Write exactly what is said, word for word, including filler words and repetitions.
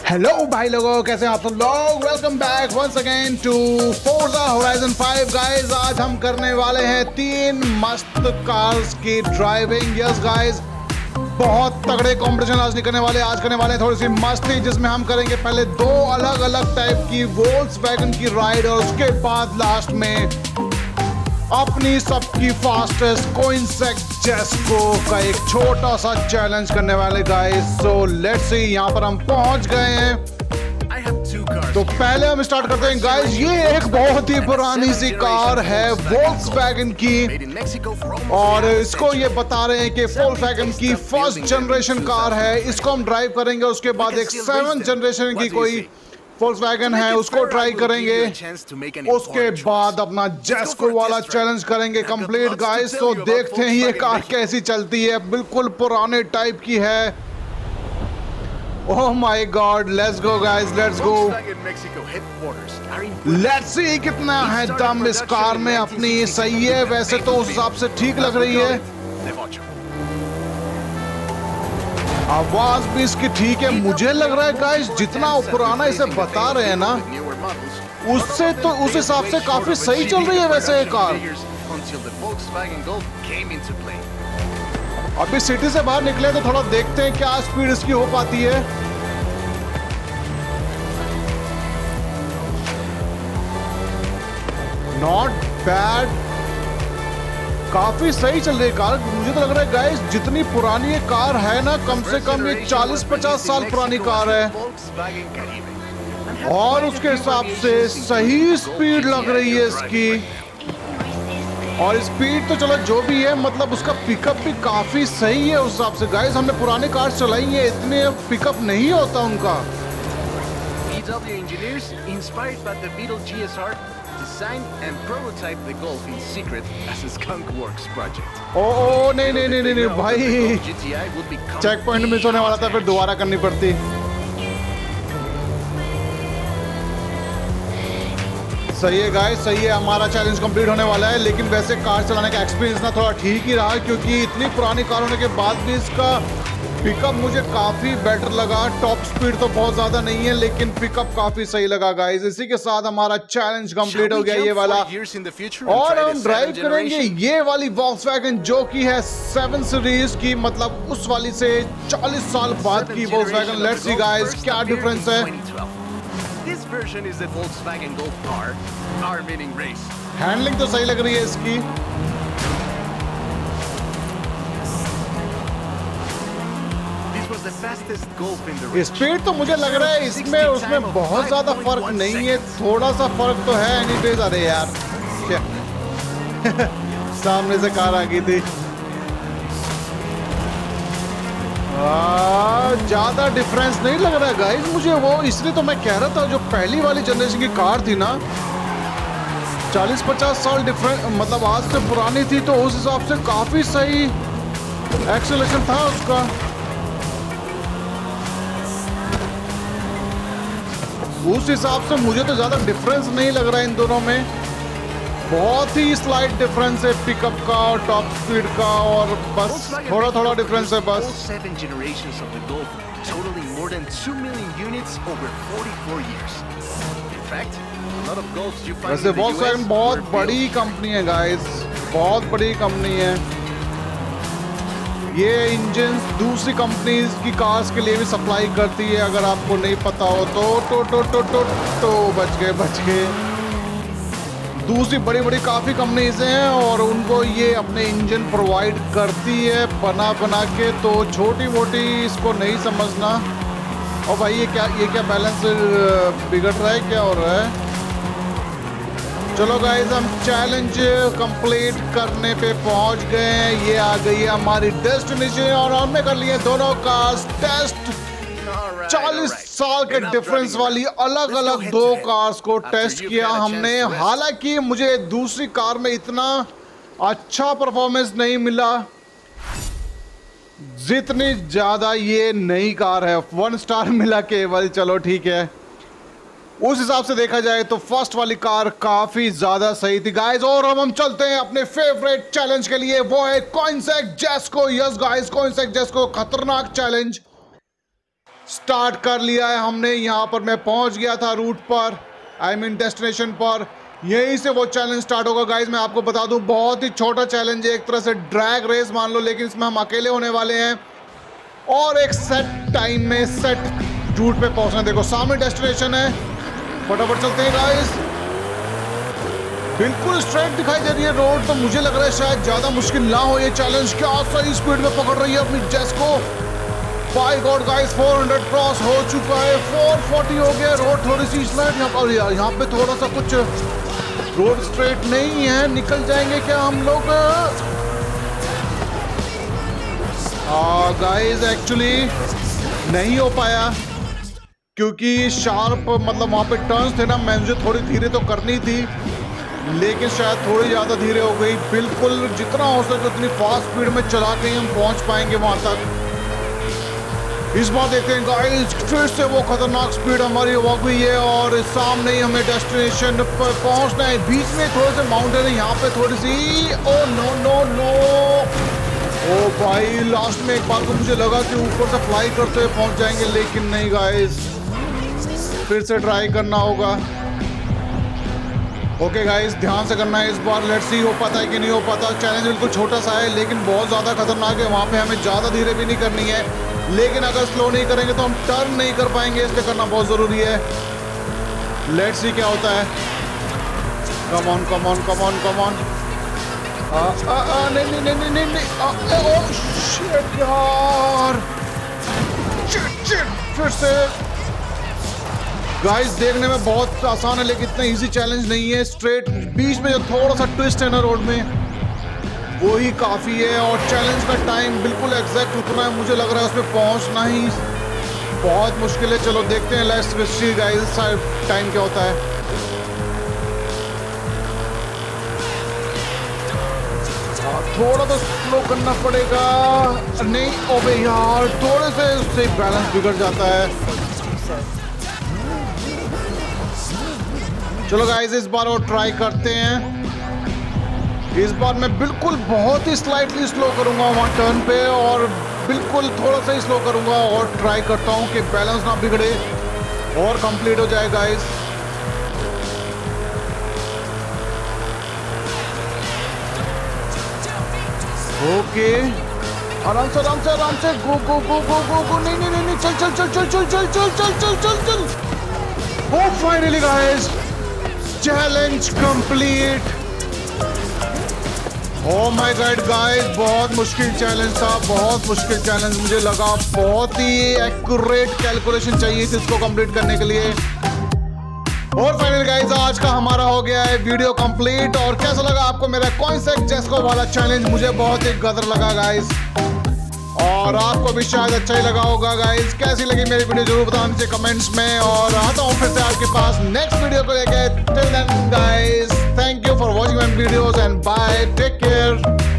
Hello भाई लोगों, कैसे हैं आप सब लोग। Welcome back once again to Forza Horizon five. Guys, आज हम करने वाले हैं तीन मस्त कार्स की ड्राइविंग। यस गाइस, बहुत तगड़े कंपटीशन आज निकलने वाले आज करने वाले हैं थोड़ी सी मस्ती, जिसमें हम करेंगे पहले दो अलग अलग टाइप की वोल्क्सवैगन की राइड और उसके बाद लास्ट में अपनी सबकी फास्टेस्ट कोइंसेक जेस्को का एक छोटा सा चैलेंज करने वाले गाइस। सो लेट्स सी, यहाँ पर हम पहुंच गए हैं। तो पहले हम स्टार्ट करते हैं गाइस। ये एक बहुत ही पुरानी सी कार है वोल्क्सवैगन की, और इसको ये बता रहे हैं कि वोल्क्सवैगन की फर्स्ट जनरेशन कार है। इसको हम ड्राइव करेंगे, उसके बाद एक सेवन जनरेशन की कोई वोल्क्सवैगन है उसको ट्राई करेंगे, उसके बाद अपना जेस्को वाला चैलेंज करेंगे कंप्लीट गाइस। तो देखते हैं ये कार कैसी चलती है। बिल्कुल पुराने टाइप की है। Oh my god, let's go guys, let's go. Let's see कितना है दम इस कार में अपनी। सही है, वैसे तो उस हिसाब से ठीक लग रही है। आवाज भी इसकी ठीक है। मुझे लग रहा है गाइस, जितना पुराना इसे बता रहे हैं ना, उससे तो उस हिसाब से काफी सही चल रही है वैसे ये कार। अभी सिटी से बाहर निकले तो थोड़ा देखते हैं क्या स्पीड इसकी हो पाती है। नॉट बैड, काफी सही चल रही है कार। मुझे तो लग रहा है गाइस, जितनी पुरानी ये कार है ना, कम से कम ये चालीस पचास साल पुरानी कार है, और उसके हिसाब से सही स्पीड लग रही है इसकी। और स्पीड तो चलो जो भी है, मतलब उसका पिकअप भी काफी सही है उस हिसाब से। गाइस, हमने पुरानी कार चलाई है, इतने पिकअप नहीं होता उनका। Designed and prototyped the Golf in secret as a Skunk Works project. ओ ओ नहीं नहीं नहीं नहीं भाई, चेक पॉइंट मिस होने वाला था, फिर दोबारा करनी पड़ती। सही है गाइस, सही है, हमारा चैलेंज कंप्लीट होने वाला है। लेकिन वैसे कार चलाने का एक्सपीरियंस ना थोड़ा ठीक ही रहा, क्योंकि इतनी पुरानी कार होने के बाद भी इसका पिकअप मुझे काफी बेटर लगा। टॉप स्पीड तो बहुत ज्यादा नहीं है, लेकिन पिकअप काफी सही लगा गाइस। इसी के साथ हमारा चैलेंज कंप्लीट हो गया ये वाला, और हम ड्राइव करेंगे ये वाली वोल्क्सवैगन जो की है सेवन सीरीज की, मतलब उस वाली से चालीस साल बाद की वोल्क्सवैगन। लेट्स सी गाइस क्या डिफरेंस है। हैंडलिंग तो सही लग रही है इसकी। स्पीड तो मुझे लग रहा है इसमें उसमें बहुत ज्यादा फर्क नहीं है, थोड़ा सा फर्क तो है एनीवेज। अरे यार क्या सामने से कार आ गई थी। ज्यादा डिफरेंस नहीं लग रहा है गाइस मुझे, वो इसलिए तो मैं कह रहा था जो पहली वाली जनरेशन की कार थी ना, चालीस पचास साल डिफरेंस, मतलब आज से पुरानी थी, तो उस हिसाब से काफी सही एक्सेलरेशन था उसका। उस हिसाब से मुझे तो ज्यादा डिफरेंस नहीं लग रहा है इन दोनों में। बहुत ही स्लाइट डिफरेंस है पिकअप का और टॉप स्पीड का, और बस थोड़ा थोड़ा डिफरेंस है बस। वैसे वोल्क्सवैगन बहुत बड़ी कंपनी है गाइस, बहुत बड़ी कंपनी है। ये इंजन दूसरी कंपनीज की कार्स के लिए भी सप्लाई करती है, अगर आपको नहीं पता हो तो। तो तो तो तो तो बच गए बच गए दूसरी बड़ी बड़ी काफ़ी कंपनीज हैं, और उनको ये अपने इंजन प्रोवाइड करती है बना बना के। तो छोटी मोटी इसको नहीं समझना। और भाई ये क्या ये क्या बैलेंस बिगड़ रहा है, क्या हो रहा है। चलो गाइस, हम चैलेंज कंप्लीट करने पे पहुंच गए हैं। ये आ गई है हमारी डेस्टिनेशन, और हमने कर लिए दोनों कार्स टेस्ट। चालीस साल के डिफरेंस वाली अलग अलग दो कार्स को टेस्ट किया हमने। हालांकि मुझे दूसरी कार में इतना अच्छा परफॉर्मेंस नहीं मिला जितनी ज्यादा ये नई कार है। वन स्टार मिला केवल, चलो ठीक है। उस हिसाब से देखा जाए तो फर्स्ट वाली कार काफी ज्यादा सही थी गाइस। और अब हम चलते हैं अपने फेवरेट चैलेंज के लिए, वो है कोइंसेक जेस्को। यस गाइस, कोइंसेक जेस्को खतरनाक चैलेंज। स्टार्ट कर लिया है हमने। यहाँ पर मैं पहुंच गया था रूट पर, आई मीन डेस्टिनेशन पर। यहीं से वो चैलेंज स्टार्ट होगा गाइज। मैं आपको बता दूं बहुत ही छोटा चैलेंज है, एक तरह से ड्रैग रेस मान लो, लेकिन इसमें हम अकेले होने वाले हैं और एक सेट टाइम में सेट रूट पे पहुंचना। देखो सामने डेस्टिनेशन है, फटाफट चलते हैं गाइज। बिल्कुल स्ट्रेट दिखाई दे रही है रोड, तो मुझे लग रहा है शायद ज्यादा मुश्किल ना हो ये चैलेंज। क्या सही स्पीड में पकड़ रही है अपनी जेस को। बाय गॉड गाइस, चार सौ क्रॉस हो चुका है, चार सौ चालीस हो गया। रोड थोड़ी सी स्लाइड यहाँ पर, यहाँ पे थोड़ा सा कुछ रोड स्ट्रेट नहीं है। निकल जाएंगे क्या हम लोग? गाइस एक्चुअली नहीं हो पाया क्योंकि शार्प मतलब वहाँ पे टर्न्स थे ना, मैं मुझे थोड़ी धीरे तो करनी थी लेकिन शायद थोड़ी ज़्यादा धीरे हो गई। बिल्कुल जितना हो सके उतनी फास्ट स्पीड में चला के हम पहुँच पाएंगे वहाँ तक। इस बार देखते हैं गाइस, फिर से वो खतरनाक स्पीड हमारी हो गई है और सामने ही हमें डेस्टिनेशन पर पहुँचना है। बीच में थोड़े से माउंटेन है, यहाँ पे थोड़ी सी oh no no no oh भाई, लास्ट में एक बार को मुझे लगा कि ऊपर से फ्लाई करते हुए पहुँच जाएंगे, लेकिन नहीं गाइस, फिर से ट्राई करना होगा। ओके गाइस, ध्यान से करना है इस बार। लेट्स सी हो पाता है कि नहीं हो पाता। चैलेंज बिल्कुल छोटा सा है लेकिन बहुत ज़्यादा खतरनाक है। वहाँ पे हमें ज़्यादा धीरे भी नहीं करनी है, लेकिन अगर स्लो नहीं करेंगे तो हम टर्न नहीं कर पाएंगे, इसलिए करना बहुत ज़रूरी है। लेट्स सी क्या होता है। Come on come on come on come on. नहीं नहीं नहीं नहीं नहीं नहीं, ओह शिट यार, शिट शिट। फिर से गाइस, देखने में बहुत आसान है लेकिन इतना इजी चैलेंज नहीं है। स्ट्रेट बीच में जो थोड़ा सा ट्विस्ट है ना रोड में, वो ही काफ़ी है और चैलेंज का टाइम बिल्कुल एग्जैक्ट उतना है। मुझे लग रहा है उसमें पहुंचना ही बहुत मुश्किल है। चलो देखते हैं लेट्स सी गाइस टाइम क्या होता है। थोड़ा तो स्लो करना पड़ेगा। नहीं ओबे यार, थोड़े से उससे बैलेंस बिगड़ जाता है। चलो गाइस, इस बार और ट्राई करते हैं। इस बार मैं बिल्कुल बहुत ही स्लाइटली स्लो करूंगा वहाँ टर्न पे और बिल्कुल थोड़ा सा ही स्लो करूंगा और ट्राई करता हूँ कि बैलेंस ना बिगड़े और कंप्लीट हो जाए गाइस। ओके, आराम से आराम से आराम से, गो गो गो गो गो गो। नहीं नहीं नहीं, चल चल चल चल चल चल चल चल चल चल चल। Oh finally guys, challenge complete. Oh my god guys, बहुत मुश्किल चैलेंज था, बहुत मुश्किल चैलेंज। मुझे लगा बहुत ही एक्यूरेट कैलकुलेशन चाहिए थी इसको कंप्लीट करने के लिए। और फाइनल गाइस, आज का हमारा हो गया है वीडियो कंप्लीट। और कैसा लगा आपको मेरा कॉइनसेक जेस्को वाला चैलेंज? मुझे बहुत ही गदर लगा गाइस, और आपको भी शायद अच्छा ही लगा होगा गाइस। कैसी लगी मेरी वीडियो जरूर बताना नीचे कमेंट्स में, और आता हूँ फिर से आपके पास नेक्स्ट वीडियो को लेके। Till then guys, thank you for watching my videos and bye, take care.